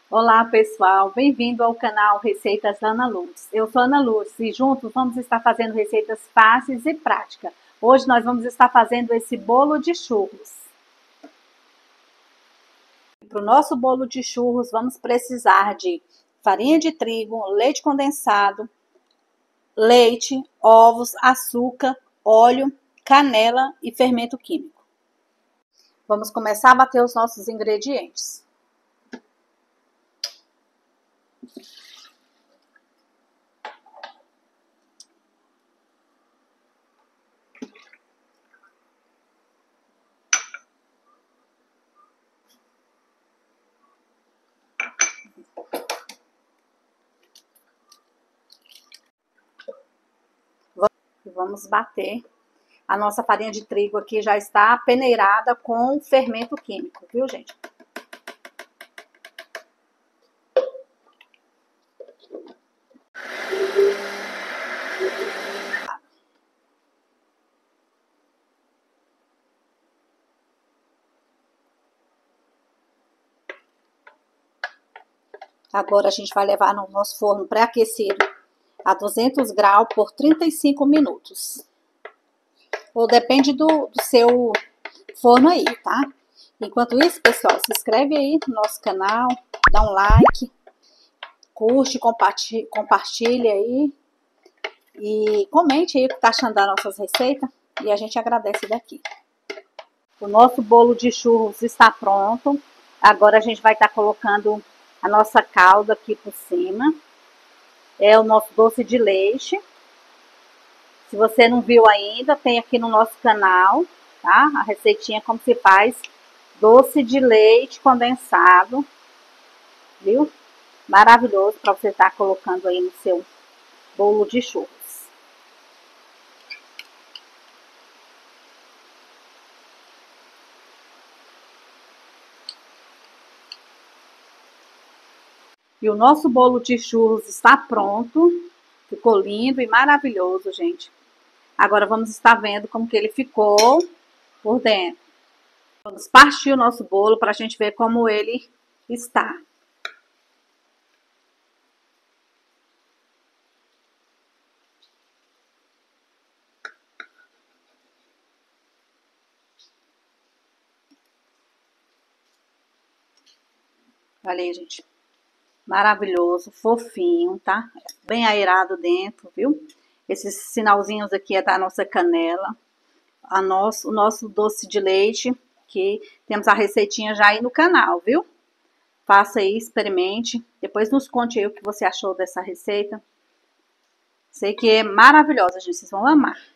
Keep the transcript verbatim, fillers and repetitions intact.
Olá pessoal, bem-vindo ao canal Receitas da Ana Lourdes. Eu sou Ana Lourdes e juntos vamos estar fazendo receitas fáceis e práticas. Hoje nós vamos estar fazendo esse bolo de churros. Para o nosso bolo de churros vamos precisar de farinha de trigo, leite condensado, leite, ovos, açúcar, óleo, canela e fermento químico. Vamos começar a bater os nossos ingredientes. Vamos bater. A nossa farinha de trigo aqui já está peneirada com fermento químico, viu, gente? Agora a gente vai levar no nosso forno pré-aquecido a duzentos graus por trinta e cinco minutos. Ou depende do, do seu forno aí, tá? Enquanto isso, pessoal, se inscreve aí no nosso canal, dá um like, curte, compartilha, compartilha aí e comente aí o que tá achando das nossas receitas e a gente agradece daqui. O nosso bolo de churros está pronto. Agora a gente vai estar colocando a nossa calda aqui por cima. É o nosso doce de leite. Se você não viu ainda, tem aqui no nosso canal, tá? A receitinha como se faz doce de leite condensado, viu? Maravilhoso para você estar colocando aí no seu bolo de churros. E o nosso bolo de churros está pronto. Ficou lindo e maravilhoso, gente. Agora vamos estar vendo como que ele ficou por dentro. Vamos partir o nosso bolo para a gente ver como ele está. Olha aí, gente. Maravilhoso, fofinho, tá? Bem aerado dentro, viu? Esses sinalzinhos aqui é da nossa canela. A nosso, o nosso doce de leite, que temos a receitinha já aí no canal, viu? Faça aí, experimente. Depois nos conte aí o que você achou dessa receita. Sei que é maravilhosa, gente. Vocês vão amar.